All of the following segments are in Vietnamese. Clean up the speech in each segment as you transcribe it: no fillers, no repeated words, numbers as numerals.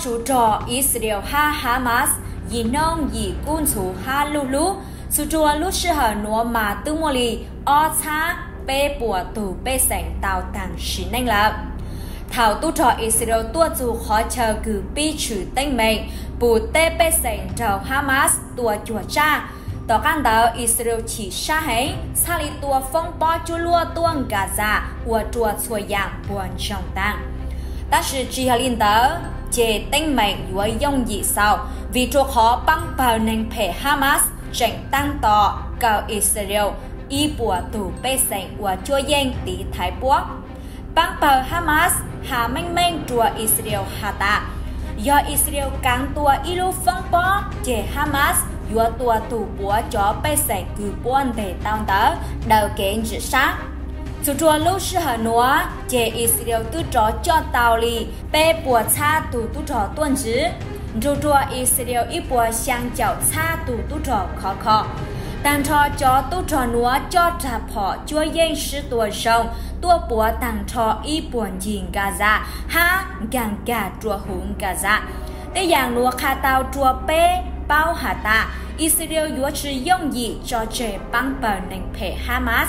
chủ trò Israel Hamas yi nong yi kun su ha lu su chua lu sư hở núa mà tư mô lì o cha bê bùa tù bê sảnh tàu tàng xí nanh lập thảo tu trò Israel tua dù khó chờ cử bi trừ tên mệnh bù tê bê sảnh trào Hamas tua chùa cha tỏ căn đạo Israel chỉ xa hấy xa lì tua phong bó chú lua tuông Gaza của chùa chùa dạng buồn trọng tàng ta sử chỉ hà linh tớ chê tên mệnh dùa dông dị sau vì chuộc họ băng bào nền phê Hamas tranh tăng tỏ cầu Israel y bùa tù bê sảnh của chùa dân tí thái búa băng bào Hamas hà mênh mênh chùa Israel hà tạ do Israel cắn tua ilu phong bó chê Hamas dùa tua tù búa cho bê sảnh cử buôn để tao tớ đầu kênh dự sát chủ chùa lúc sư hở núa chê Israel tư tró cho tàu lì bê bùa cha tù tu trò tuần chứ chủ chùa Israel y bùa sang chào cha tù tu trò khó khó tàn trò cho tu trò núa cho trả phỏ chúa dân sư tuần sông tua bùa tàn trò y buồn dình Gaza ha gàng cả chùa hùng Gaza để dạng núa khá tàu chùa bê bao hà ta Israel dùa trừ dông dị cho trẻ băng bờ nền phê Hamas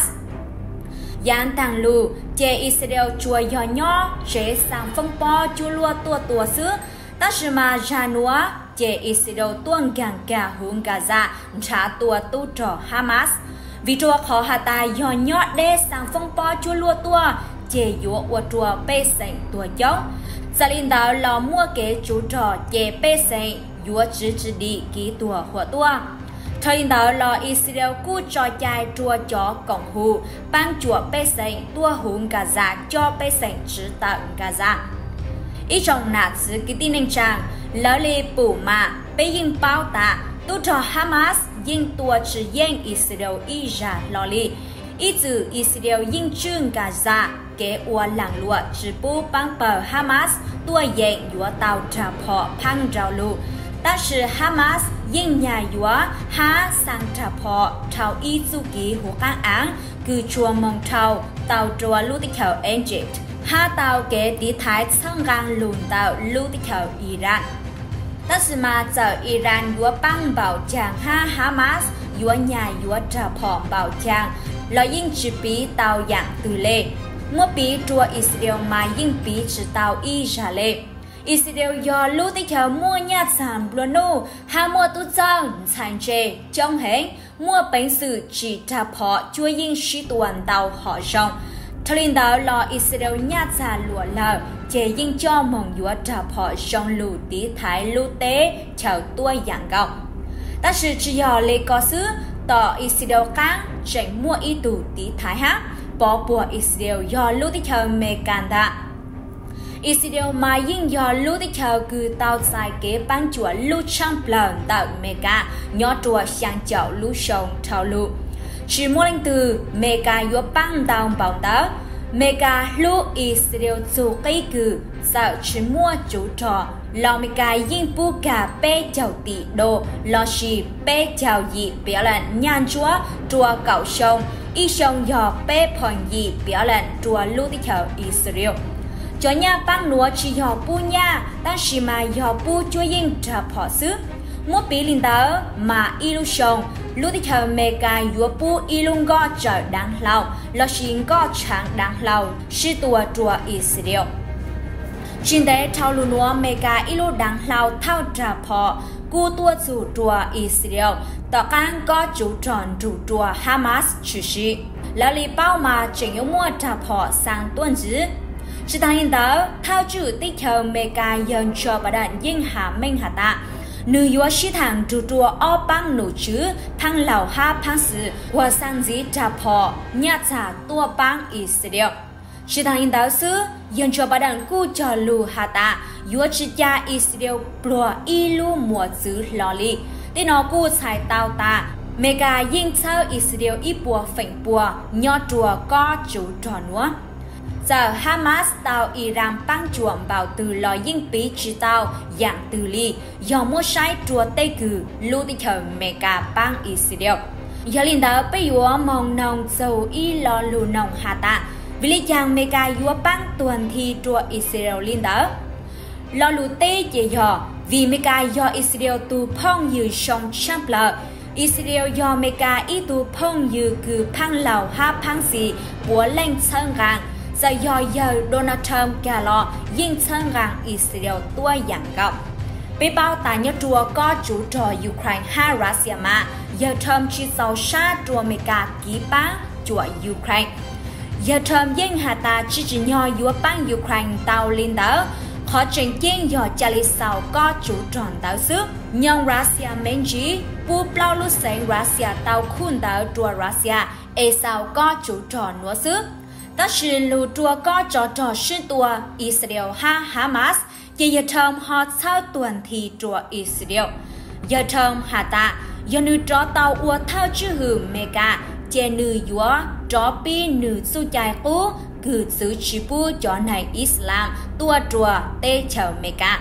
giang tàng lù chê Israel chùa nhỏ nhỏ chế sang phong bó chua lua tua xứ ta sư mà ra núa chê Israel tuông gàng cả hướng Gaza trả tua tu trò Hamas vì chùa khó hà ta nhỏ nhỏ đê sang phong bó chua lua tua chê dùa ua chùa bê sảnh tua giống gia linh đạo lò mua kế chú trò chê bê sảnh dùa chứ đi ký tua hùa tua thời đó lo Israel cú cho chai chùa chó cổng hù ban chùa bê sảnh tua hùng Gaza cho bê sảnh chứ tận Gaza ý trong nạt sự ký tin anh chàng lỡ lì bù mà bê yên bao tạ tu cho Hamas yên tua chứ yên Israel ý ra lo lì ý chữ Israel yên chương Gaza kế ua làng lụa chứ bù băng bờ Hamas tua yên dùa tàu trả phọ phăng rào lụ ta sử Hamas yên nhà dùa ha sang trả phọ trao y du ký hồ căng án cư chùa mong trao tàu chùa lưu tích khẩu Egypt ha tàu kế tí thái sang gang lùn tàu lưu tích khẩu Iran ta sử mà chờ Iran dùa băng bảo chàng ha Hamas dùa nhà dùa trả phọ bảo chàng lo yên chỉ bí tàu dạng từ lệ mua bí chùa Israel mà yên bí chỉ tàu Israel Israel do lưu tích khẩu mua nhà sản Bruno ha mua tu trang sản chê trong hẹn mua bánh sự chỉ trả phó chúa yên sĩ tuần tàu họ rộng thật linh đạo lo Israel nhà sản lụa lờ chê yên cho mong dũa trả phó rộng lù tí thái lưu tế chào tua dạng gọng ta sự chỉ dò lê có xứ tỏ Israel cán tránh mua y tù tí thái hát bỏ bùa Israel do lưu tích khẩu mê can đạ Israel mà yên do lưu tích khẩu cư tàu dài kế bán chùa lưu trang plờn tạo Mecca nhỏ chùa sang chậu lưu sông trao lưu chỉ mua linh từ Mecca yếu băng tàu bảo tớ Mecca lưu Israel dù cây cư sợ chỉ mua chủ trò lo Mecca yên bù cả bê chậu tỷ đô lo xì bê chậu dị biểu lệnh nhan chùa cậu sông y sông dò bê phòn dị biểu lệnh chùa lưu tích khẩu Israel cho nhà băng núa chỉ dò bu nha đang xì mà dò bu chúa yên trả phỏ xứ mua bí linh tớ mà ilu sông lưu tích hợp Mecca dùa bu ilung go trở đáng lâu lo xin go chẳng đáng lâu sư tùa chùa Israel trên đấy thao lưu núa Mecca ilu đáng lâu thao trả phỏ cu tua chủ chùa Israel tỏ cán có chủ tròn chủ chùa Hamas chủ sĩ là lý bao mà chính yếu mua trả phỏ sang tuần chứ chỉ thằng hiện đó thao chủ tích hợp Mecca dân cho bà đàn yên hạ minh hạ tạ nữ yếu sĩ thằng chủ chùa ở bang nụ chứ thằng lão ha phang sự và sang dĩ trả phỏ nhà trả tua bang Israel chỉ thằng hiện đó xứ dân cho bà đàn cu cho lù hạ tạ yếu chỉ cha Israel bùa ilu mùa xứ lò lì để nó cu xài tao ta Mecca yên sao Israel ít bùa phệnh bùa nhỏ chùa có chủ trò nữa giờ Hamas tàu Iran băng chuộng bảo từ lò yên bí chỉ tàu dạng từ ly do mua sai chùa Tây Cử lưu tích hợp Mecca băng Israel giờ linh đó bây giờ mong nông dầu y lò lù nông hạ tạ vì lý chàng Mecca yếu băng tuần thi chùa Israel linh đó lo lù tê dễ dò vì Mecca do Israel tu phong như sông Champler Israel do Mecca ý tu phong như cứ phăng lào ha phăng xì búa lên chân gàng giờ giờ Donald Trump cả lo yên chân gàng Israel tua dạng gọng bị bao tài nhớ chùa có chủ trò Ukraine ha Russia mà giờ Trump chỉ sau sát chùa Mecca ký bán chùa Ukraine giờ Trump yên hà ta chỉ nhỏ yếu bán Ukraine tàu lên đó họ trình kiến do Charlie sau có chủ tròn tàu xước nhưng Russia mến chí bu plau lúc sáng Russia tàu khun tàu chùa Russia sau có chủ tròn nữa xước đó là lù chùa có trò xuyên tua Israel ha Hamas chỉ giờ Trump họ sau tuần thì chùa Israel giờ Trump hà ta giờ nữ trò tàu ua thao chữ hử Mecca chế nữ yếu trò pi nữ su chạy cũ cứ giữ chỉ bu cho này Islam tua chùa tê chào Mecca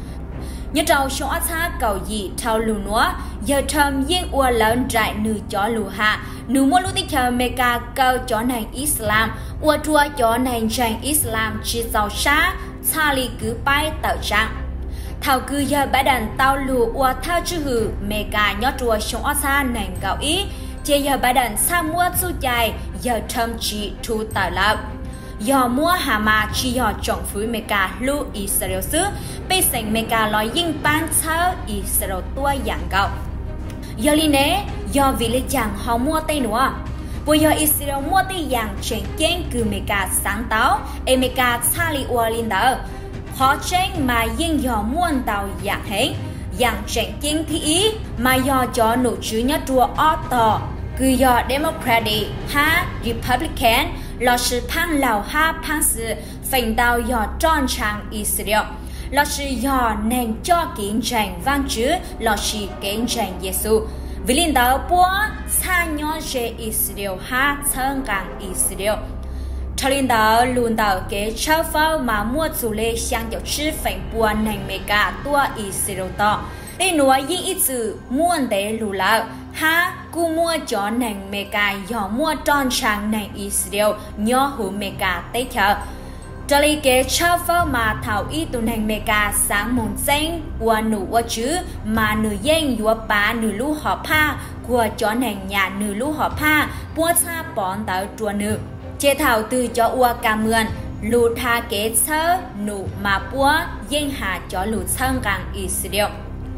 nhớ trâu số xa cầu gì thao lù nữa giờ Trump yên ua lớn trại nữ cho lù hạ nữ mua lù tê chào Mecca cầu cho này Islam ua chùa cho này tranh Islam chỉ giàu xa xa lì cứ bay tạo trang thảo cứ giờ bãi đàn tao lù ua thao chữ hử Mecca nhớ chùa số xa này cầu ý chế giờ bãi đàn xa mua su chạy giờ Trump chỉ thu tạo lập giờ mua Hamas chỉ giờ chọn phối Mecca lưu Israel xứ bây giờ Mecca nói yên bán tháo Israel tua dạng gạo giờ li nế giờ vì lý chẳng họ mua tay nữa bây giờ Israel mua tay dạng trên kênh cứ Mecca sáng tạo Mecca xa li ua linh đó họ tranh mà yên giờ muôn tàu dạng hết dạng trên kênh thì ý mà giờ cho nụ chữ nhất chùa Otto cứ giờ Democratic ha Republican là sự phăng lào ha phăng sự phanh tàu giờ tròn trang Israel là sự giờ nền cho kiến tranh văn chữ là sự kiến tranh Giêsu vì linh đạo búa xa nhỏ về Israel ha thân càng Israel cho linh đạo luôn đạo cái châu pháo mà mua chủ lệ sang cho chữ phanh búa nền Mecca tua Israel to để nói những ít sự muôn để lù lão ha cú mua cho nền Mecca giờ mua tròn sang nền Israel nhỏ hữu Mecca tây chờ cho lý kế châu pháo mà thảo ý tụ nền Mecca sáng môn danh của nụ của chữ mà nụ danh của bà nụ lũ họ pa của cho nền nhà nụ lũ họ pa bua xa bón tạo chùa nữ chế thảo từ cho ua cà mươn lù tha kế sơ nụ mà bua danh hạ cho lù thân càng Israel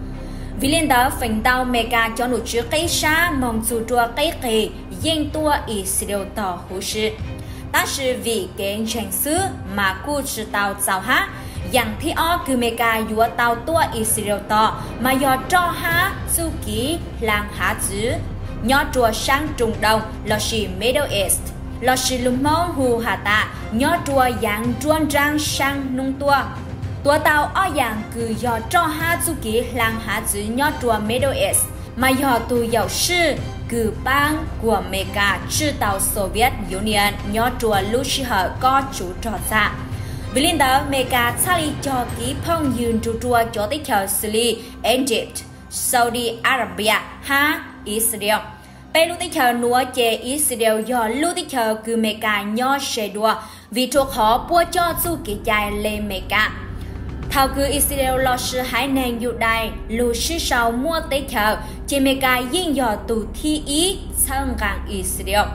vì liên đó phanh tàu Mecca cho nụ chữ cây xa mong dù chùa cây kỳ yên tua Israel tỏ hữu sự ta là vì cái tranh xứ mà cô chỉ tàu giáo hát dạng thì ó cứ Mecca yếu tàu tua Israel tỏ mà do cho hát su ký làng hạ chữ nhỏ chùa sang Trung Đông là chỉ Middle East là chỉ lùm mong hù hạ tạ nhỏ chùa dạng chuan trang sang nung tua tua tàu ở dạng cứ do cho ha chu ký làng hạ chữ nhỏ chùa Middle East mà do tu giàu sư cứ bang của Mecca chữ tàu Soviet Union nhỏ chùa Lucia có chủ trò xa vì liên đó Mecca xa lý cho ký phong dường chùa cho tích chờ xử lý Egypt, Saudi Arabia ha Israel bây lúc tích chờ núa chế Israel do lúc tích chờ cứ Mecca nhỏ xe đua vì thuộc họ bua cho chu ký chạy lên Mecca thảo cứ Israel lo sự hải nền dụ đài lù sư sau mua tế chờ chế Mecca yên dò tù thi ý thân gàng Israel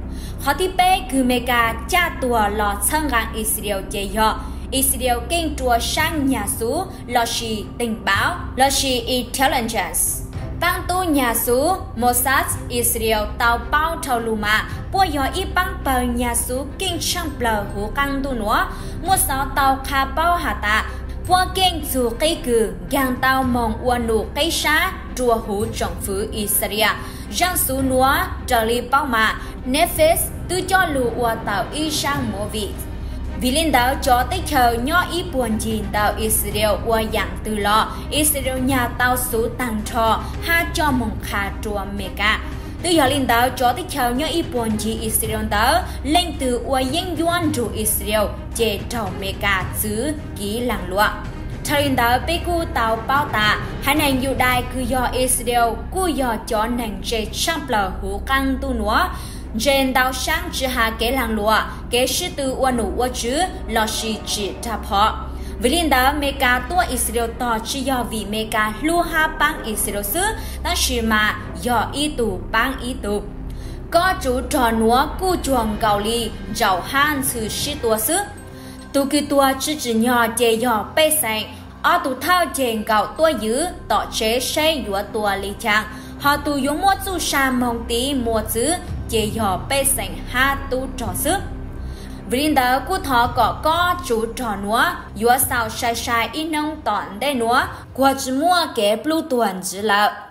họ thì bê cứ Mecca cha tùa lo thân gàng Israel chế dò Israel kinh chùa sang nhà sú lo sĩ tình báo lo sĩ intelligence bang tu nhà sú Mossad Israel tàu bao thầu lù mà bua dò y bang bờ nhà sú kinh sang bờ hữu căng tu nữa mua sáu tàu khá bao hạ tạ qua kênh dù cây cử gang tao mong uan nụ cây xá chùa hữu trọng phứ Israel giang sú núa trở li bao mà Nephis tư cho lù ua tàu y sang mùa vị vì linh đạo cho tích chờ nhỏ ý buồn gì tàu Israel ua dạng từ lọ Israel nhà tàu sú tăng trò ha cho mong khá chùa Mecca từ giờ linh đạo cho tích chờ nhỏ ý buồn gì Israel đó lên từ ua yên doan chùa Israel chế trầu Mecca xứ ký làng lụa thời đó bị cu tàu bao tạ hai nàng dù đài cứ do Israel cu do cho nàng chế chăm lờ hữu căng tu nữa trên đào sáng chỉ hà kế làng lụa kế sư từ uan nụ ua chữ lo si chỉ tháp họ vì liên đó Mecca tua Israel tỏ chỉ do vì Mecca lưu ha bang Israel xứ đang sử mà do y tù bang y tù có chủ trò núa cu chuồng gạo lì giàu han sự sĩ tua xứ tu kỳ tua chỉ nhỏ chế nhỏ bê sành ở tu thao chèn gạo tua dữ tỏ chế xây dũa tua lì chàng họ tu dùng một chú sa mong tí mua chữ chế nhỏ bê sành ha tu trò xứ vì đó cụ thọ có chủ trò núa dũa sao sai sai in nông tọn đây núa qua chỉ mua kẻ blue tuần chỉ là